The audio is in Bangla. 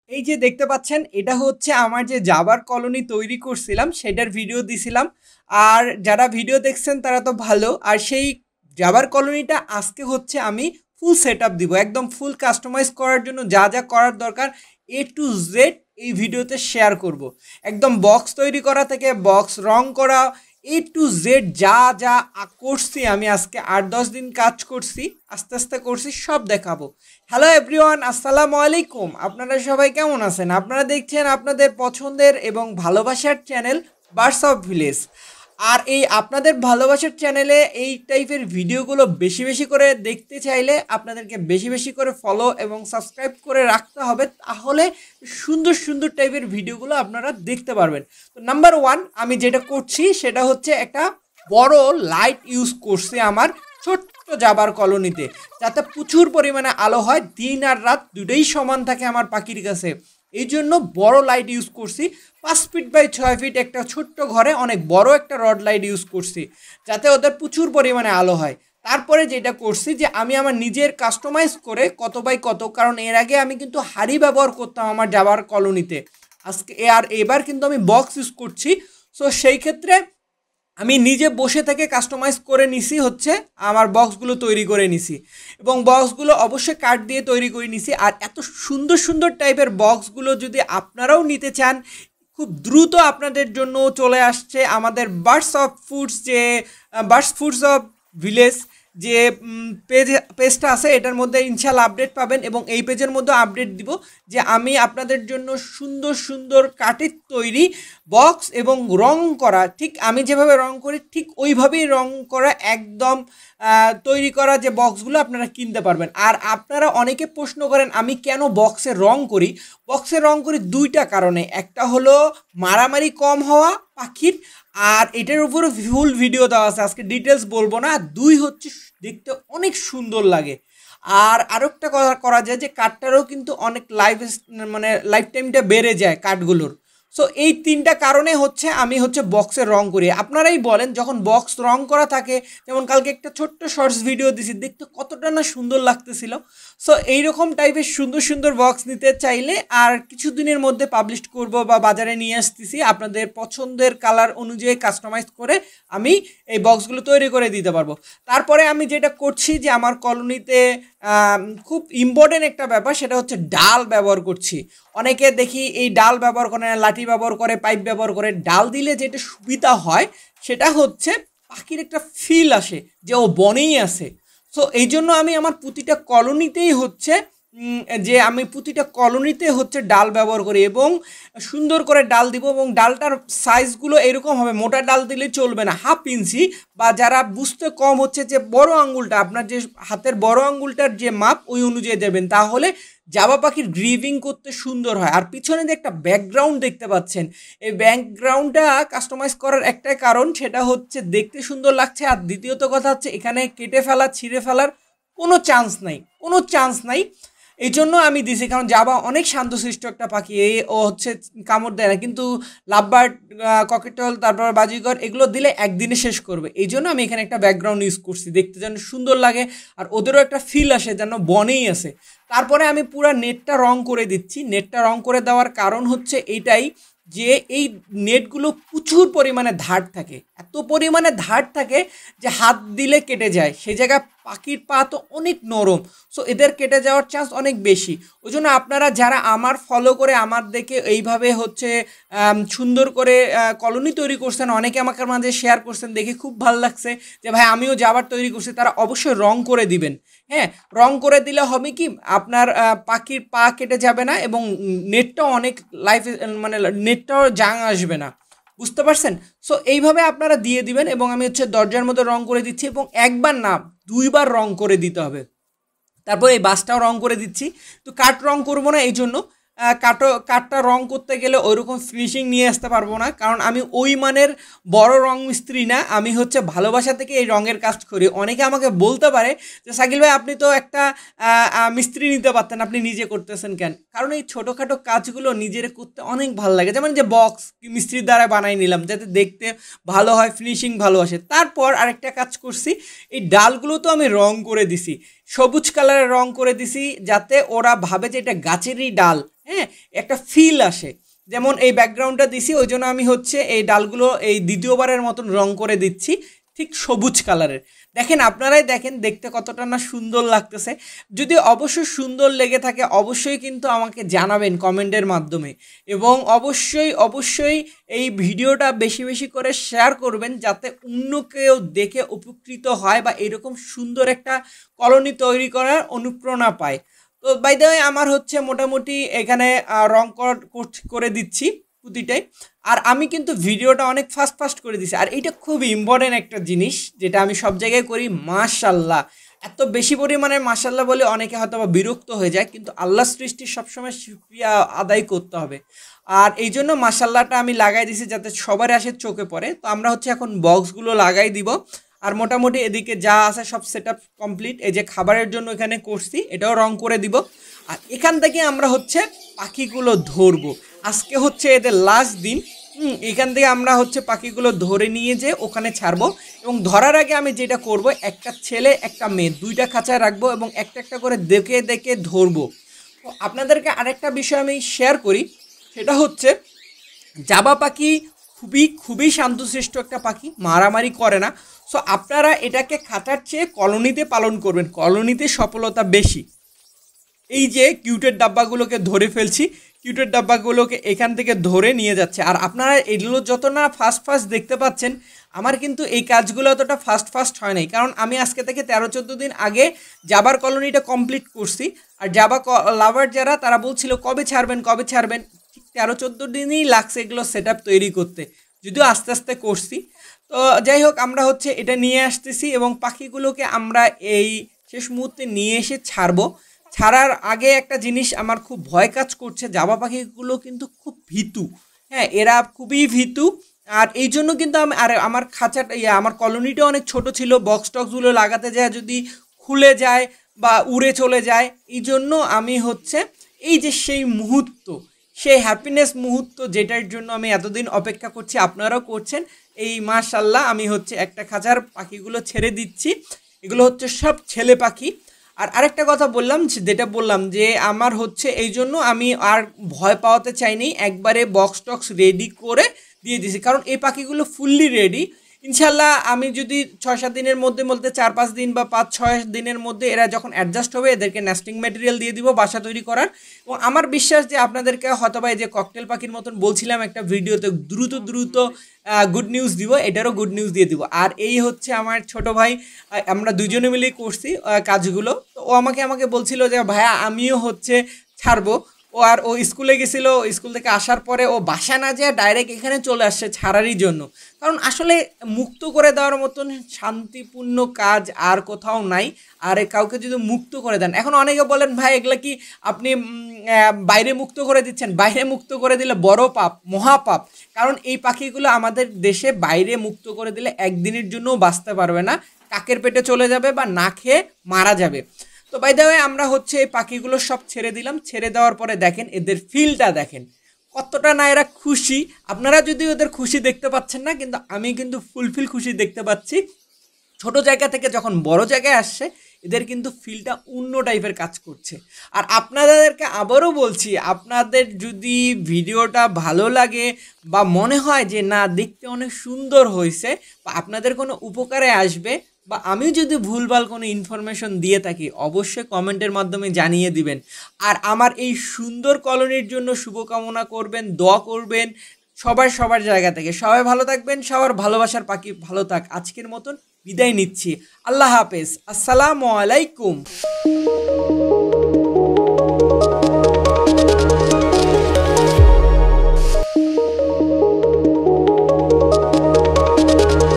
এই যে দেখতে পাচ্ছেন এটা হচ্ছে আমার যে জাবার কলোনি তৈরি করছিলাম সেটার ভিডিও দিছিলাম। আর যারা ভিডিও দেখছেন তারা তো ভালো। আর সেই জাবার কলোনিটা আজকে হচ্ছে আমি ফুল সেটআপ দিব, একদম ফুল কাস্টমাইজ করার জন্য যা যা করার দরকার এ টু জেড এই ভিডিওতে শেয়ার করব। একদম বক্স তৈরি করা থেকে বক্স রং করা এ টু জেড যা যা করছি আমি আজকে 8-10 দিন কাজ করছি, আস্তে আস্তে করছি, সব দেখাবো। হ্যালো এভরিওয়ান, আসসালামু আলাইকুম। আপনারা সবাই কেমন আছেন? আপনারা দেখছেন আপনাদের পছন্দের এবং ভালোবাসার চ্যানেল বার্ডস অফ ভিলেজ। আর এই আপনাদের ভালোবাসার চ্যানেলে এই টাইপের ভিডিওগুলো বেশি বেশি করে দেখতে চাইলে আপনাদেরকে বেশি বেশি করে ফলো এবং সাবস্ক্রাইব করে রাখতে হবে, তাহলে সুন্দর সুন্দর টাইপের ভিডিওগুলো আপনারা দেখতে পারবেন। তো নাম্বার 1 আমি যেটা করছি সেটা হচ্ছে একটা বড় লাইট ইউজ করছি আমার ছোট্ট জাবার কলোনিতে, যাতে প্রচুর পরিমাণে আলো হয়, দিন আর রাত দুটোই সমান থাকে আমার পাখির কাছে। এই জন্য বড় লাইট ইউজ করছি। 5 ফিট বাই 6 ফিট একটা ছোট্ট ঘরে অনেক বড় একটা রড লাইট ইউজ করছি, যাতে ওদের প্রচুর পরিমাণে আলো হয়। তারপরে যেটা করছি যে আমি আমার নিজের কাস্টমাইজ করে কত বাই কত, কারণ এর আগে আমি কিন্তু হাড়ি ব্যবহার করতাম আমার জাবার কলোনিতে, আজকে আর এবার কিন্তু আমি বক্স ইউজ করছি। সো সেই ক্ষেত্রে আমি নিজে বসে থেকে কাস্টমাইজ করে নিছি, হচ্ছে আমার বক্সগুলো তৈরি করে নিছি এবং বক্সগুলো অবশ্যই কাঠ দিয়ে তৈরি করে নিছি। আর এত সুন্দর সুন্দর টাইপের বক্সগুলো যদি আপনারাও নিতে চান, খুব দ্রুত আপনাদের জন্য চলে আসছে আমাদের বার্ডস ফুডস অফ ভিলেজ যে পেজটা আছে, এটার মধ্যে ইনশাল্লাহ আপডেট পাবেন এবং এই পেজের মধ্যে আপডেট দিব যে আমি আপনাদের জন্য সুন্দর সুন্দর কাঠের তৈরি বক্স এবং রং করা, ঠিক আমি যেভাবে রং করি ঠিক ওইভাবেই রং করা একদম তৈরি করা যে বক্সগুলো আপনারা কিনতে পারবেন। আর আপনারা অনেকে প্রশ্ন করেন আমি কেন বক্সে রং করি। বক্সে রং করি দুইটা কারণে, একটা হলো মারামারি কম হওয়া পাখির, আর এটার উপরে ফুল ভিডিও দেওয়া আছে, আজকে ডিটেলস বলবো না। দুই হচ্ছে দেখতে অনেক সুন্দর লাগে। আর আরেকটা কথা করা যায় যে কাঠটারও কিন্তু অনেক লাইফ টাইমটা বেড়ে যায় কাঠগুলোর। সো এই তিনটা কারণে হচ্ছে আমি হচ্ছে বক্সে রং করি। আপনারাই বলেন যখন বক্স রং করা থাকে, যেমন কালকে একটা ছোট্ট শর্টস ভিডিও দিছি, দেখতে কতটা না সুন্দর লাগতেছিল। সো এইরকম টাইপের সুন্দর সুন্দর বক্স নিতে চাইলে আর কিছুদিনের মধ্যে পাবলিশ করব বা বাজারে নিয়ে আসতেছি, আপনাদের পছন্দের কালার অনুযায়ী কাস্টমাইজ করে আমি এই বক্সগুলো তৈরি করে দিতে পারবো। তারপরে আমি যেটা করছি যে আমার কলোনিতে খুব ইম্পর্টেন্ট একটা ব্যাপার, সেটা হচ্ছে ডাল ব্যবহার করছি। অনেকে দেখি এই ডাল ব্যবহার করে না, লাঠি ব্যবহার করে, পাইপ ব্যবহার করে। ডাল দিলে যেটা সুবিধা হয় সেটা হচ্ছে পাখির একটা ফিল আসে যে ও বনেই আছে। সো এই জন্য আমি আমার প্রতিটা কলোনিতেই হচ্ছে ডাল ব্যবহার করি এবং সুন্দর করে ডাল দিব। এবং ডালটার সাইজগুলো এরকম হবে, মোটা ডাল দিলে চলবে না, 1/2 ইঞ্চি বা যারা বুঝতে কম হচ্ছে যে বড় আঙ্গুলটা, আপনার যে হাতের বড় আঙ্গুলটার যে মাপ ওই অনুযায়ী দেবেন, তাহলে জাবা পাখির গ্রিভিং করতে সুন্দর হয়। আর পিছনে যে একটা ব্যাকগ্রাউন্ড দেখতে পাচ্ছেন, এই ব্যাকগ্রাউন্ডটা কাস্টমাইজ করার একটাই কারণ, সেটা হচ্ছে দেখতে সুন্দর লাগছে। আর দ্বিতীয়ত কথা হচ্ছে এখানে কেটে ফেলা, ছিঁড়ে ফেলার কোনো চান্স নাই। এই জন্য আমি দিছি, কারণ জাবা অনেক শান্তশিষ্ট একটা পাখি, ও হচ্ছে কামড় দেয় না, কিন্তু লাভবার্ড, ককেটেল, তারপর বাজিগর এগুলো দিলে একদিনে শেষ করবে। এই জন্য আমি এখানে একটা ব্যাকগ্রাউন্ড ইউজ করছি, দেখতে যেন সুন্দর লাগে আর ওদেরও একটা ফিল আসে যেন বনেই আছে। তারপরে আমি পুরো নেটটা রং করে দিচ্ছি। নেটটা রং করে দেওয়ার কারণ হচ্ছে এইটাই যে এই নেটগুলো প্রচুর পরিমাণে ধার থাকে, এত পরিমাণে ধার থাকে যে হাত দিলে কেটে যায়। সেই জায়গায় পাখির পা তো অনেক নরম, সো এদের কেটে যাওয়ার চান্স অনেক বেশি। ওই জন্য আপনারা যারা আমার ফলো করে আমার দেখে এইভাবে হচ্ছে সুন্দর করে কলোনি তৈরি করছেন, অনেকে আমাকে মাঝে শেয়ার করছেন, দেখে খুব ভালো লাগছে যে ভাই আমিও যাবার তৈরি করছি, তারা অবশ্যই রং করে দিবেন। হ্যাঁ, রং করে দিলে হবে কি আপনার পাখির পা কেটে যাবে না এবং নেটটাও অনেক নেটটাও জাং আসবে না, বুঝতে পারছেন? সো এইভাবে আপনারা দিয়ে দিবেন। এবং আমি হচ্ছে দরজার মধ্যে রং করে দিচ্ছি এবং একবার না 2বার রং করে দিতে হবে। তারপর এই বাসটাও রং করে দিচ্ছি। তো কাঠ রং করবো না, এই জন্য কাঠটা রং করতে গেলে ওইরকম ফিনিশিং নিয়ে আসতে পারবো না, কারণ আমি ওই মানের বড় রং মিস্ত্রি না। আমি হচ্ছে ভালোবাসা থেকে এই রঙের কাজ করি। অনেকে আমাকে বলতে পারে যে সাকিল ভাই আপনি তো একটা মিস্ত্রি নিতে পারতেন, আপনি নিজে করতেছেন কেন? কারণ এই ছোটোখাটো কাজগুলো নিজের করতে অনেক ভালো লাগে। যেমন যে বক্স মিস্ত্রির দ্বারা বানাই নিলাম যাতে দেখতে ভালো হয়, ফিনিশিং ভালো আসে। তারপর আরেকটা কাজ করছি, এই ডালগুলো তো আমি রং করে দিছি, সবুজ কালারের রং করে দিছি যাতে ওরা ভাবে যে এটা গাছেরই ডাল, হ্যাঁ, একটা ফিল আসে। যেমন এই ব্যাকগ্রাউন্ডটা দিছি, ওই জন্য আমি হচ্ছে এই ডালগুলো এই দ্বিতীয়বারের মতন রং করে দিচ্ছি ঠিক সবুজ কালারের। দেখেন, আপনারাই দেখেন দেখতে কতটা না সুন্দর লাগতেছে। যদি অবশ্যই সুন্দর লেগে থাকে অবশ্যই কিন্তু আমাকে জানাবেন কমেন্টের মাধ্যমে, এবং অবশ্যই অবশ্যই এই ভিডিওটা বেশি বেশি করে শেয়ার করবেন যাতে অন্য কেউ দেখে উপকৃত হয় বা এরকম সুন্দর একটা কলোনি তৈরি করার অনুপ্রেরণা পায়। তো বাই দ্য ওয়ে আমার হচ্ছে মোটামুটি এখানে রং করে দিচ্ছি প্রতিটাই। আর আমি কিন্তু ভিডিওটা অনেক ফাস্ট করে দিছি। আর এটা খুব ইম্পর্টেন্ট একটা জিনিস যেটা আমি সব জায়গায় করি, মাশাল্লাহ। এত বেশি পরিমাণে মাশাল্লাহ বলে অনেকে হয়তো বা বিরক্ত হয়ে যায়, কিন্তু আল্লাহর সৃষ্টি সবসময় শুকরিয়া আদায় করতে হবে। আর এই জন্য মাশাল্লাহটা আমি লাগাই দিছি যাতে সবার আসে চোখে পড়ে। তো আমরা হচ্ছে এখন বক্সগুলো লাগাই দিব। আর মোটামুটি এদিকে যা আছে সব সেট আপ কমপ্লিট। এই যে খাবারের জন্য এখানে করছি, এটাও রং করে দিব। আর এখান থেকে আমরা হচ্ছে পাখিগুলো ধরবো। আজকে হচ্ছে এদের লাস্ট দিন। এখান থেকে আমরা হচ্ছে পাখিগুলো ধরে নিয়ে যে ওখানে ছাড়বো। এবং ধরার আগে আমি যেটা করব, একটা ছেলে একটা মেয়ে দুইটা খাঁচায় রাখবো এবং একটা একটা করে দেখে দেখে ধরবো। তো আপনাদেরকে আরেকটা বিষয় আমি শেয়ার করি, সেটা হচ্ছে জাবা পাখি খুবই শান্তশিষ্ট একটা পাখি, মারামারি করে না। সো আপনারা এটাকে খাঁচার চেয়ে কলোনিতে পালন করবেন, কলোনিতে সফলতা বেশি। এই যে কিউটের ডাব্বাগুলোকে ধরে ফেলছি, কিউটের ডাব্বাগুলোকে এখান থেকে ধরে নিয়ে যাচ্ছে। আর আপনারা এগুলো যত না ফাস্ট দেখতে পাচ্ছেন, আমার কিন্তু এই কাজগুলো অতটা ফাস্ট হয় নাই, কারণ আমি আজকে থেকে 13-14 দিন আগে জাবার কলোনিটা কমপ্লিট করছি। আর জাবা লাভার যারা তারা বলছিল কবে ছাড়বেন ঠিক 13-14 দিনই লাগছে এগুলো সেট তৈরি করতে, যদিও আস্তে আস্তে করছি। তো যাই হোক, আমরা হচ্ছে এটা নিয়ে আসতেছি এবং পাখিগুলোকে আমরা এই শেষ মুহূর্তে নিয়ে এসে ছাড়বো। ছাড়ার আগে একটা জিনিস আমার খুব ভয় কাজ করছে, জাবা পাখিগুলো কিন্তু খুব ভীতু, হ্যাঁ, এরা খুবই ভীতু। আর এই জন্য কিন্তু আমার খাঁচাটা আমার কলোনিটা অনেক ছোট ছিল, বক্স টক্সগুলো লাগাতে যায় যদি খুলে যায় বা উড়ে চলে যায়। এই জন্য আমি হচ্ছে এই যে সেই মুহূর্ত, সেই হ্যাপিনেস মুহূর্ত যেটার জন্য আমি এতদিন অপেক্ষা করছি, আপনারাও করছেন, এই মাশাল্লাহ আমি হচ্ছে একটা খাঁচার পাখিগুলো ছেড়ে দিচ্ছি। এগুলো হচ্ছে সব ছেলে পাখি। আর আরেকটা কথা যেটা বললাম যে আমার হচ্ছে এই জন্য আমি আর ভয় পাওয়াতে চাইনি, একবারে বক্স টক্স রেডি করে দিয়ে দিয়েছি, কারণ এই পাখিগুলো ফুললি রেডি। ইনশাল্লাহ আমি যদি 6-7 দিনের মধ্যে 4-5 দিন বা 5-6 দিনের মধ্যে এরা যখন অ্যাডজাস্ট হবে, এদেরকে নেস্টিং ম্যাটেরিয়াল দিয়ে দিব বাসা তৈরি করার। এবং আমার বিশ্বাস যে আপনাদেরকে হয়তো বা এই যে ককটেল পাখির মতন বলছিলাম একটা ভিডিওতে দ্রুত গুড নিউজ দিব, এটারও গুড নিউজ দিয়ে দিব। আর এই হচ্ছে আমার ছোট ভাই, আমরা দুজনে মিলেই করছি কাজগুলো। তো ও আমাকে বলছিল যে ভাইয়া আমিও হচ্ছে ছাড়বো। ও স্কুলে গেছিলো, স্কুল থেকে আসার পরে ও বাসা না যেয়ে ডাইরেক্ট এখানে চলে আসছে ছাড়ারই জন্য, কারণ আসলে মুক্ত করে দেওয়ার মতন শান্তিপূর্ণ কাজ আর কোথাও নাই। আর কাউকে যদি মুক্ত করে দেন, এখন অনেকে বলেন ভাই এগুলা কি আপনি বাইরে মুক্ত করে দিচ্ছেন, বাইরে মুক্ত করে দিলে বড় পাপ, মহাপাপ। কারণ এই পাখিগুলো আমাদের দেশে বাইরে মুক্ত করে দিলে একদিনের জন্যও বাঁচতে পারবে না, কাকের পেটে চলে যাবে বা না খেয়ে মারা যাবে। তো বাই দ্য ওয়ে আমরা হচ্ছে এই পাখিগুলো সব ছেড়ে দিলাম। ছেড়ে দেওয়ার পরে দেখেন এদের ফিলটা দেখেন কতটা না এরা খুশি। আপনারা যদি ওদের খুশি দেখতে পাচ্ছেন না, কিন্তু আমি কিন্তু ফুলফিল খুশি দেখতে পাচ্ছি। ছোট জায়গা থেকে যখন বড় জায়গায় আসছে, এদের কিন্তু ফিলটা অন্য টাইপের কাজ করছে। আর আপনাদেরকে আবারও বলছি, আপনাদের যদি ভিডিওটা ভালো লাগে বা মনে হয় যে না দেখতে অনেক সুন্দর হয়েছে বা আপনাদের কোনো উপকারে আসবে, বা আমিও যদি ভুলভাল কোনো ইনফরমেশন দিয়ে থাকি অবশ্যই কমেন্টের মাধ্যমে জানিয়ে দিবেন। আর আমার এই সুন্দর কলোনির জন্য শুভকামনা করবেন, দোয়া করবেন সবার জায়গা থেকে। সবাই ভালো থাকবেন, সবার ভালোবাসার পাখি ভালো থাক। আজকের মতন বিদায় নিচ্ছি, আল্লাহ হাফেজ, আসসালামু আলাইকুম।